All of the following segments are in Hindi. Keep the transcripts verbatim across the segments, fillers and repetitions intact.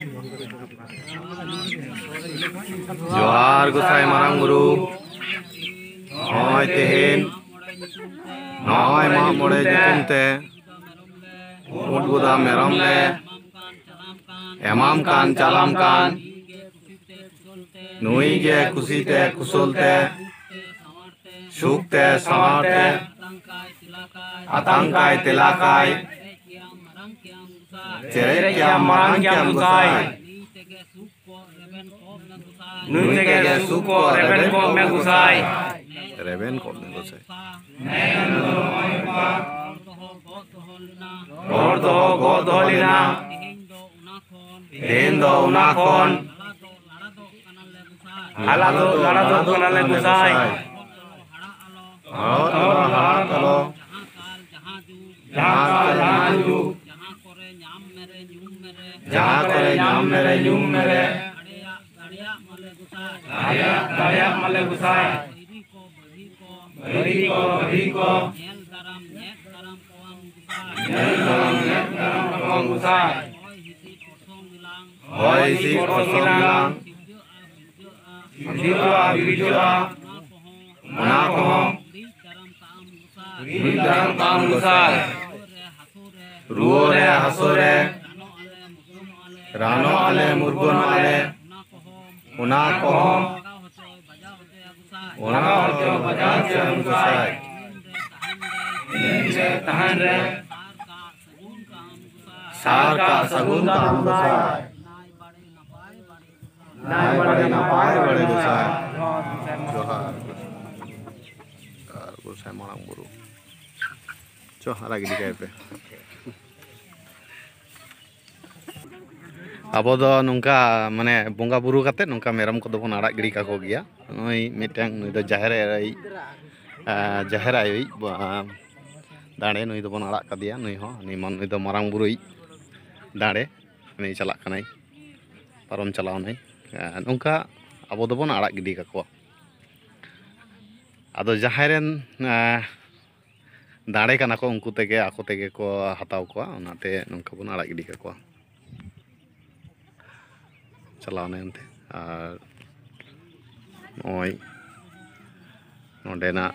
जोहार गोसाई मारांग बुरु नय तेहेन नय माग मोड़े जुकुम ते ऊंट गुदा मेरम ले एमाम कान चालाम कान नुई गे खुशी ते कुशल ते सुख ते सावर ते आतंकाय तिलाकाय चेरे क्या मारांग क्या गुसाई नुई तेगे सुख को रेबेन को में गुसाई रेबेन को में गुसाई और तो गो दोलिना देन दो उनाकोन हाला दो लड़ा दो कनाले गुसाई और तो हड़ा कलो जहाँ का जहाँ जू जहाँ करे न्याम मेरे न्यूम मेरे दाड़िया दाड़िया मले गुसाई बड़ी को बड़ी को नेल दरम नेक दरम कवाम गुसाई नेल दरम नेक दरम कवाम गुसाई होय सी कोसों मिलांग जीवा बीजोआ मना को वी दरम काम गुसाई रुओ रे हसो रे रानो आले मुर्गोन आले उना को उना होते बजा से हम गुसाई इनसे तहन रे सार का सगुन का हम गुसाई नाय बड़े ना पाए बड़े गुसाई जोहार गुसाई मारांग बुरु जोहार लagi di K P abo do nungka mane bonga buru kate nungka meram ko do bon arak giri kako gya noi mitang noi do jaher ai jaher ai dare noi do bon arak kadia noi ho ni man noi do marang burui dare ni chalak kanai parom chalaw nai nungka abo do bon arak giri kako ado jaheren dare kana ko unku tege ako tege ko hataw ko onate nungka bon arak giri kako चलाव नते नय नोडेना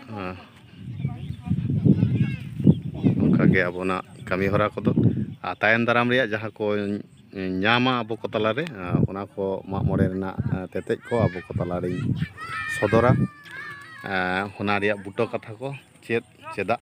नोंकागे आबोना कमी हरा को तायन दाराम रेया जहाँ को नामा आबो को तलारे ओना को माग मोड़े रेना तेतेज को आबो को तलारे सदरा होना रेया बुटो कथा को चेद चेदा